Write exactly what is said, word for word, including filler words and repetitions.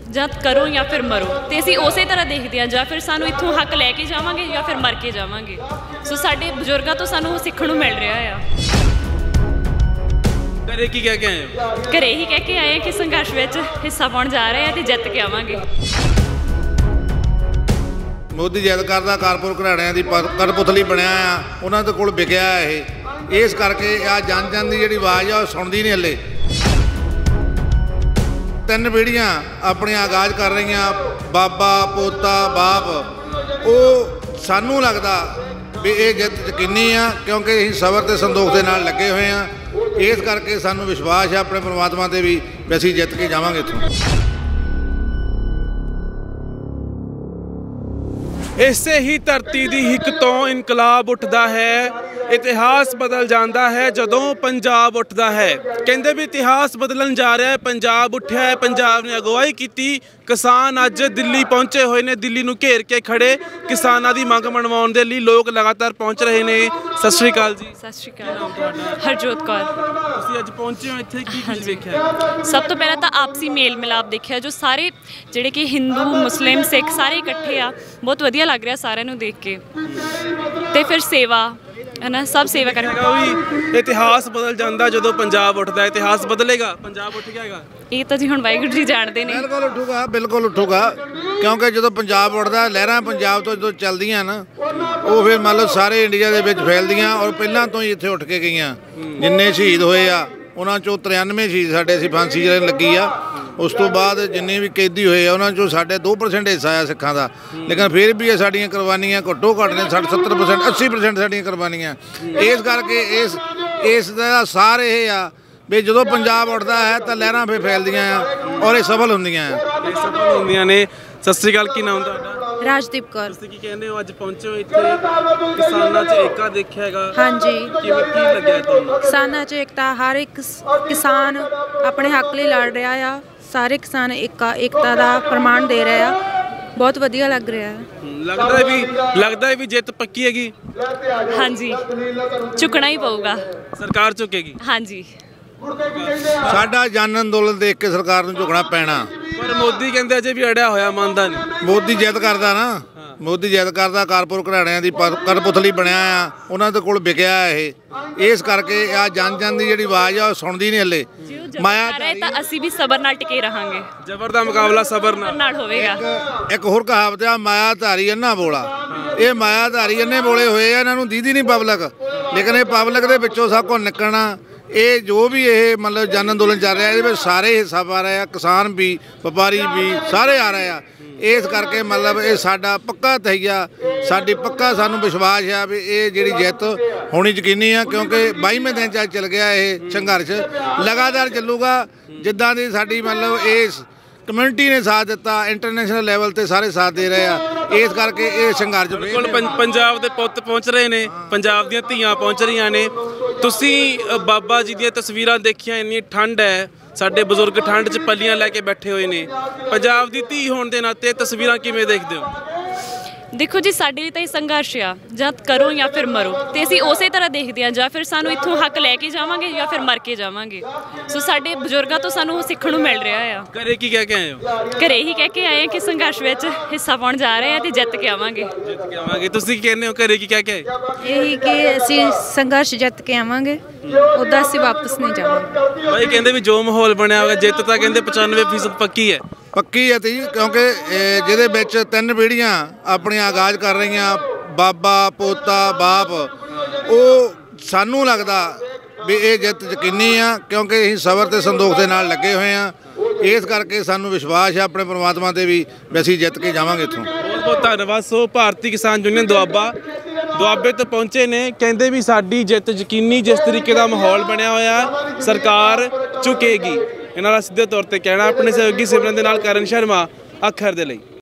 ਜਾਂ ਕਰੋ ਜਾਂ ਫਿਰ ਮਰੋ, ਤੇ ਅਸੀਂ ਉਸੇ ਤਰ੍ਹਾਂ ਦੇਖਦੇ ਹਾਂ, ਜਾਂ ਫਿਰ ਸਾਨੂੰ ਇੱਥੋਂ ਹੱਕ ਲੈ ਕੇ ਜਾਵਾਂਗੇ ਜਾਂ ਫਿਰ ਮਰ ਕੇ ਜਾਵਾਂਗੇ। ਸੋ ਸਾਡੇ ਬਜ਼ੁਰਗਾਂ ਤੋਂ ਸਾਨੂੰ ਸਿੱਖਣ ਨੂੰ ਮਿਲ ਰਿਹਾ ਆ। ਘਰੇ ਕੀ ਕਹਿ ਕੇ ਆਏ ਹੋ? ਘਰੇ ਹੀ ਕਹਿ ਕੇ ਆਏ ਕਿ ਸੰਘਰਸ਼ ਵਿੱਚ ਹਿੱਸਾ ਪਾਉਣ ਜਾ ਰਹੇ ਆ ਤੇ ਜਿੱਤ ਕੇ ਆਵਾਂਗੇ। ਮੋਦੀ ਜਿੱਦ ਕਰਦਾ, ਕਾਰਪੋਰ ਘਰਾਣਿਆਂ ਦੀ ਕਠਪੁਤਲੀ ਬਣਿਆ ਆ, ਉਹਨਾਂ ਦੇ ਕੋਲ ਵਿਕਿਆ ਇਹ, ਇਸ ਕਰਕੇ ਆ ਜਨ ਜਨ ਦੀ ਜਿਹੜੀ ਆਵਾਜ਼ ਆ ਉਹ ਸੁਣਦੀ ਨਹੀਂ ਹਲੇ। ਤਿੰਨ ਪੀੜ੍ਹੀਆਂ ਆਪਣੀਆਂ ਆਗਾਜ਼ ਕਰ ਰਹੀਆਂ, ਬਾਬਾ ਪੋਤਾ ਬਾਪ। ਉਹ ਸਾਨੂੰ ਲੱਗਦਾ ਵੀ ਇਹ ਜਿੱਤ ਯਕੀਨੀ ਆ, ਕਿਉਂਕਿ ਅਸੀਂ ਸਬਰ ਤੇ ਸੰਦੋਖ ਦੇ ਨਾਲ ਲੱਗੇ ਹੋਏ ਆ। ਇਸ ਕਰਕੇ ਸਾਨੂੰ ਵਿਸ਼ਵਾਸ ਹੈ ਆਪਣੇ ਪਰਮਾਤਮਾ ਤੇ ਵੀ ਵੀ ਅਸੀਂ ਜਿੱਤ ਕੇ ਜਾਵਾਂਗੇ ਇੱਥੋਂ। ਇਸੇ ਹੀ ਧਰਤੀ ਦੀ ਹਿੱਕ ਤੋਂ ਇਨਕਲਾਬ ਉੱਠਦਾ ਹੈ, ਇਤਿਹਾਸ ਬਦਲ ਜਾਂਦਾ ਹੈ ਜਦੋਂ ਪੰਜਾਬ ਉੱਠਦਾ ਹੈ। ਕਹਿੰਦੇ ਵੀ ਇਤਿਹਾਸ ਬਦਲਣ ਜਾ ਰਿਹਾ ਹੈ, ਪੰਜਾਬ ਉੱਠਿਆ ਹੈ, ਪੰਜਾਬ ਨੇ ਅਗਵਾਈ ਕੀਤੀ। ਕਿਸਾਨ ਅੱਜ ਦਿੱਲੀ ਪਹੁੰਚੇ ਹੋਏ ਨੇ, ਦਿੱਲੀ ਨੂੰ ਘੇਰ ਕੇ ਖੜੇ, ਕਿਸਾਨਾਂ ਦੀ ਮੰਗ ਮਨਵਾਉਣ ਦੇ ਲਈ ਲੋਕ ਲਗਾਤਾਰ ਪਹੁੰਚ ਰਹੇ ਨੇ। ਸਤਿ ਸ਼੍ਰੀ ਅਕਾਲ ਜੀ। ਸਤਿ ਸ਼੍ਰੀ ਅਕਾਲ। ਹਰਜੋਤ ਕੌਰ। ਤੁਸੀਂ ਅੱਜ ਪਹੁੰਚੇ ਹੋ ਇੱਥੇ, ਕੀ ਕੁਝ ਵੇਖਿਆ? ਸਭ ਤੋਂ ਪਹਿਲਾਂ ਤਾਂ ਆਪਸੀ ਮੇਲ ਮਿਲਾਪ ਦੇਖਿਆ, ਜੋ ਸਾਰੇ ਜਿਹੜੇ ਕਿ ਹਿੰਦੂ ਮੁਸਲਿਮ ਸਿੱਖ ਸਾਰੇ ਇਕੱਠੇ ਆ, ਬਹੁਤ ਵਧੀਆ ਲੱਗ ਰਿਹਾ ਸਾਰਿਆਂ ਨੂੰ ਦੇਖ ਕੇ। ਤੇ ਫਿਰ ਸੇਵਾ ਹੈ ਨਾ, ਸਭ ਸੇਵਾ ਕਰਕੇ। ਇਤਿਹਾਸ ਬਦਲ ਜਾਂਦਾ ਜਦੋਂ ਪੰਜਾਬ ਉੱਠਦਾ। ਇਤਿਹਾਸ ਬਦਲੇਗਾ, ਪੰਜਾਬ ਉੱਠ ਗਿਆ ਹੈਗਾ। ਇਹ ਤਾਂ ਜੀ ਹੁਣ ਵਾਹਿਗੁਰੂ ਜੀ ਜਾਣਦੇ ਨੇ। ਬਿਲਕੁਲ ਉੱਠੂਗਾ, ਬਿਲਕੁਲ ਉੱਠੂਗਾ, ਕਿਉਂਕਿ ਜਦੋਂ ਪੰਜਾਬ ਉੱਠਦਾ, ਲਹਿਰਾਂ ਪੰਜਾਬ ਤੋਂ ਜਦੋਂ ਚੱਲਦੀਆਂ ਨਾ, ਉਹ ਫਿਰ ਮੰਨ ਲਓ ਸਾਰੇ ਇੰਡੀਆ ਦੇ ਵਿੱਚ ਫੈਲਦੀਆਂ। ਔਰ ਪਹਿਲਾਂ ਤੋਂ ਹੀ ਇੱਥੇ ਉੱਠ ਕੇ ਗਈਆਂ। ਜਿੰਨੇ ਸ਼ਹੀਦ ਹੋਏ ਆ ਉਹਨਾਂ 'ਚੋਂ ਤਰਿਆਨਵੇਂ ਸ਼ਹੀਦ ਸਾਡੇ ਸੀ ਫਾਂਸੀ ਜਿਹੜੇ ਲੱਗੀ ਆ। ਉਸ ਤੋਂ ਬਾਅਦ ਜਿੰਨੇ ਵੀ ਕੈਦੀ ਹੋਏ ਆ ਉਹਨਾਂ 'ਚੋਂ ਸਾਡੇ ਦੋ ਪਰਸੈਂਟ ਹਿੱਸਾ ਆ ਸਿੱਖਾਂ ਦਾ, ਲੇਕਿਨ ਫਿਰ ਵੀ ਇਹ ਸਾਡੀਆਂ ਕੁਰਬਾਨੀਆਂ ਘੱਟੋ ਘੱਟ ਨੇ ਸੱਠ ਸੱਤਰ ਪਰਸੈਂਟ ਅੱਸੀ ਪਰਸੈਂਟ ਸਾਡੀਆਂ ਕੁਰਬਾਨੀਆਂ। ਇਸ ਕਰਕੇ ਇਸ ਇਸ ਦਾ ਸਾਰ ਇਹ ਆ ਵੀ ਜਦੋਂ ਪੰਜਾਬ ਉੱਠਦਾ ਹੈ ਤਾਂ ਲਹਿਰਾਂ ਫਿਰ ਫੈਲਦੀਆਂ ਆ ਔਰ ਇਹ ਸਫਲ ਹੁੰਦੀਆਂ ਆ। ਇਹ ਸਫਲ ਹੁੰਦੀਆਂ ਨੇ। ਸਤਿ ਸ਼੍ਰੀ ਅਕਾਲ, ਕੀ ਨਾਮ ਤੁਹਾਡਾ? ਰਾਜਦੀਪ ਕੌਰ। ਤੁਸੀਂ ਕੀ ਕਹਿੰਦੇ ਹੋ, ਅੱਜ ਪਹੁੰਚੇ ਹੋ ਇੱਥੇ, ਕਿਸਾਨਾਂ 'ਚ ਏਕਾ ਦੇਖਿਆ ਹੈਗਾ? ਹਾਂਜੀ। ਕਿਵੇਂ, ਕੀ ਲੱਗਿਆ ਤੁਹਾਨੂੰ? ਕਿਸਾਨਾਂ 'ਚ ਏਕਤਾ, ਹਰ ਇੱਕ ਕਿਸਾਨ ਆਪਣੇ ਹੱਕ ਲਈ ਲੜ ਰਿਹਾ ਆ। ਸਾਰੇ ਕਿਸਾਨ ਏਕਾ ਏਕਤਾ ਦਾ ਪ੍ਰਮਾਣ ਦੇ ਰਹੇ ਆ। ਬਹੁਤ ਵਧੀਆ ਲੱਗ ਰਿਹਾ ਹੈ। ਲੱਗਦਾ ਵੀ ਲੱਗਦਾ ਵੀ ਜਿੱਤ ਪੱਕੀ ਹੈਗੀ। ਹਾਂਜੀ, ਝੁਕਣਾ ਹੀ ਪਊਗਾ। ਸਰਕਾਰ ਝੁਕੇਗੀ? ਹਾਂਜੀ। ਸਾਡਾ ਜਨ ਅੰਦੋਲਨ ਦੇਖ ਕੇ ਸਰਕਾਰ ਨੂੰ ਝੁਕਣਾ ਪੈਣਾ। ਪਰ ਮੋਦੀ ਕਹਿੰਦੇ ਅਜੇ ਵੀ ਅੜਿਆ ਹੋਇਆ, ਮੰਨਦਾ ਨਹੀਂ। ਮੋਦੀ ਜਿੱਦ ਕਰਦਾ ਨਾ, ਮੋਦੀ ਜਿੱਦ ਕਰਦਾ, ਕਾਰਪੋਰ ਘਰਾਣਿਆਂ ਦੀ ਕਠਪੁਤਲੀ ਬਣਿਆ ਆ, ਉਹਨਾਂ ਦੇ ਕੋਲ ਵਿਕਿਆ ਇਹ, ਇਸ ਕਰਕੇ ਆ ਜਨ ਜਨ ਦੀ ਜਿਹੜੀ ਆਵਾਜ਼ ਆ ਉਹ ਸੁਣਦੀ ਨਹੀਂ ਹਲੇ। ਮਾਇਆ ਤਾਂ ਅਸੀਂ ਵੀ ਸਬਰ ਨਾਲ ਟਿਕੇ ਰਹਾਂਗੇ। ਜ਼ਬਰ ਦਾ ਮੁਕਾਬਲਾ ਸਬਰ ਨਾਲ ਹੋਵੇਗਾ। ਇੱਕ ਹੋਰ ਕਹਾਵਤ ਆ, ਮਾਇਆ ਧਾਰੀ ਅੰਨਾ ਬੋਲਾ। ਇਹ ਮਾਇਆ ਧਾਰੀ ਅੰਨੇ ਬੋਲੇ ਹੋਏ ਆ, ਇਹਨਾਂ ਨੂੰ ਦੀਦੀ ਨਹੀਂ ਪਬਲਿਕ, ਲੇਕਿਨ ਇਹ ਪਬਲਿਕ ਦੇ ਵਿੱਚੋਂ ਸਭ ਕੁਝ ਨਿਕਲਣਾ। ਇਹ ਜੋ ਵੀ ਇਹ ਮਤਲਬ ਜਨ ਅੰਦੋਲਨ ਚੱਲ ਰਿਹਾ, ਇਹਦੇ ਵਿੱਚ ਸਾਰੇ ਹਿੱਸਾ ਪਾ ਰਹੇ ਆ, ਕਿਸਾਨ ਵੀ, ਵਪਾਰੀ ਵੀ, ਸਾਰੇ ਆ ਰਹੇ ਆ। ਇਸ ਕਰਕੇ ਮਤਲਬ ਇਹ ਸਾਡਾ ਪੱਕਾ ਤਹੀਆ, ਸਾਡੀ ਪੱਕਾ ਸਾਨੂੰ ਵਿਸ਼ਵਾਸ ਆ ਵੀ ਇਹ ਜਿਹੜੀ ਜਿੱਤ ਹੋਣੀ ਯਕੀਨੀ ਆ, ਕਿਉਂਕਿ ਬਾਈਵੇਂ ਦਿਨ ਚੱਲ ਚੱਲ ਗਿਆ ਇਹ ਸੰਘਰਸ਼, ਲਗਾਤਾਰ ਚੱਲੂਗਾ। ਜਿੱਦਾਂ ਦੀ ਸਾਡੀ ਮਤਲਬ ਇਸ ਕਮਿਊਨਿਟੀ ਨੇ ਸਾਥ ਦਿੱਤਾ, ਇੰਟਰਨੈਸ਼ਨਲ ਲੈਵਲ ਤੇ ਸਾਰੇ ਸਾਥ ਦੇ ਰਹੇ ਆ। ਇਸ ਕਰਕੇ ਇਹ ਸੰਘਰਸ਼ ਬਿਲਕੁਲ ਪੰਜਾਬ ਦੇ ਪੁੱਤ ਪਹੁੰਚ ਰਹੇ ਨੇ, ਪੰਜਾਬ ਦੀਆਂ ਧੀਆਂ ਪਹੁੰਚ ਰਹੀਆਂ ਨੇ। ਤੁਸੀਂ ਬਾਬਾ ਜੀ ਦੀਆਂ ਤਸਵੀਰਾਂ ਦੇਖੀਆਂ, ਇੰਨੀ ਠੰਡ ਹੈ, ਸਾਡੇ ਬਜ਼ੁਰਗ ਠੰਡ 'ਚ ਪੱਲੀਆਂ ਲੈ ਕੇ ਬੈਠੇ ਹੋਏ ਨੇ। ਪੰਜਾਬ ਦੀ ਧੀ ਹੋਣ ਦੇ ਨਾਤੇ ਤਸਵੀਰਾਂ ਕਿਵੇਂ ਦੇਖਦੇ ਹੋ? ਦੇਖੋ ਜੀ, ਸਾਡੇ ਲਈ ਤਾਂ ਇਹ ਸੰਘਰਸ਼ ਆ, ਜਾਂ ਕਰੋ ਜਾਂ ਫਿਰ ਮਰੋ, ਤੇ ਅਸੀਂ ਉਸੇ ਤਰ੍ਹਾਂ ਦੇਖਦੇ ਹਾਂ, ਜਾਂ ਫਿਰ ਸਾਨੂੰ ਇੱਥੋਂ ਹੱਕ ਲੈ ਕੇ ਜਾਵਾਂਗੇ ਜਾਂ ਫਿਰ ਮਰ ਕੇ ਜਾਵਾਂਗੇ। ਸੋ ਸਾਡੇ ਬਜ਼ੁਰਗਾਂ ਤੋਂ ਸਾਨੂੰ ਸਿੱਖਣ ਨੂੰ ਮਿਲ ਰਿਹਾ ਆ। ਘਰੇ ਕੀ ਕਹਿ ਕੇ ਆਏ ਹੋ? ਘਰੇ ਹੀ ਕਹਿ ਕੇ ਆਏ ਕਿ ਸੰਘਰਸ਼ ਵਿੱਚ ਹਿੱਸਾ ਪਾਉਣ ਜਾ ਰਹੇ ਆ ਤੇ ਜਿੱਤ ਕੇ ਆਵਾਂਗੇ। ਜਿੱਤ ਕੇ ਆਵਾਂਗੇ। ਤੁਸੀਂ ਕੀ ਕਹਿੰਦੇ ਹੋ, ਘਰੇ ਕੀ ਕਹਿ ਕੇ ਆਏ? ਇਹੀ ਕਿ ਅਸੀਂ ਸੰਘਰਸ਼ ਜਿੱਤ ਕੇ ਆਵਾਂਗੇ, ਉੱਦਾਂ ਅਸੀਂ ਵਾਪਸ ਨਹੀਂ ਜਾਵਾਂਗੇ। ਭਾਈ ਕਹਿੰਦੇ ਵੀ ਜੋ ਮਾਹੌਲ ਬਣਿਆ ਹੋਇਆ, ਜਿੱਤ ਤਾਂ ਕਹਿੰਦੇ ਪਚਾਨਵੇਂ ਫੀਸਦ ਪੱਕੀ ਹੈ। ਪੱਕੀ ਹੈ ਤੀ, ਕਿਉਂਕਿ ਜਿਹਦੇ ਵਿੱਚ ਤਿੰਨ ਪੀੜ੍ਹੀਆਂ ਆਪਣੀਆਂ ਆਗਾਜ਼ ਕਰ ਰਹੀਆਂ, ਬਾਬਾ ਪੋਤਾ ਬਾਪ। ਉਹ ਸਾਨੂੰ ਲੱਗਦਾ ਵੀ ਇਹ ਜਿੱਤ ਯਕੀਨੀ ਆ, ਕਿਉਂਕਿ ਅਸੀਂ ਸਬਰ ਤੇ ਸੰਦੋਖ ਦੇ ਨਾਲ ਲੱਗੇ ਹੋਏ ਆ। ਇਸ ਕਰਕੇ ਸਾਨੂੰ ਵਿਸ਼ਵਾਸ ਹੈ ਆਪਣੇ ਪਰਮਾਤਮਾ ਤੇ ਵੀ ਵੀ ਅਸੀਂ ਜਿੱਤ ਕੇ ਜਾਵਾਂਗੇ ਇੱਥੋਂ। ਬਹੁਤ ਬਹੁਤ ਧੰਨਵਾਦ। ਸੋ ਭਾਰਤੀ ਕਿਸਾਨ ਯੂਨੀਅਨ ਦੁਆਬਾ ਦੁਆਬੇ ਤੋਂ ਪਹੁੰਚੇ ਨੇ, ਕਹਿੰਦੇ ਵੀ ਸਾਡੀ ਜਿੱਤ ਯਕੀਨੀ। ਜਿਸ ਤਰੀਕੇ ਦਾ ਮਾਹੌਲ ਬਣਿਆ ਹੋਇਆ, ਸਰਕਾਰ ਝੁਕੇਗੀ। ਇਹਨਾਂ ਦਾ ਸਿੱਧੇ ਤੌਰ ਤੇ ਕਹਿਣਾ। ਆਪਣੇ ਸਹਿਯੋਗੀ ਸਿਮਰਨ ਦੇ ਨਾਲ ਕਰਨ ਸ਼ਰਮਾ, ਅੱਖਰ ਦੇ ਲਈ।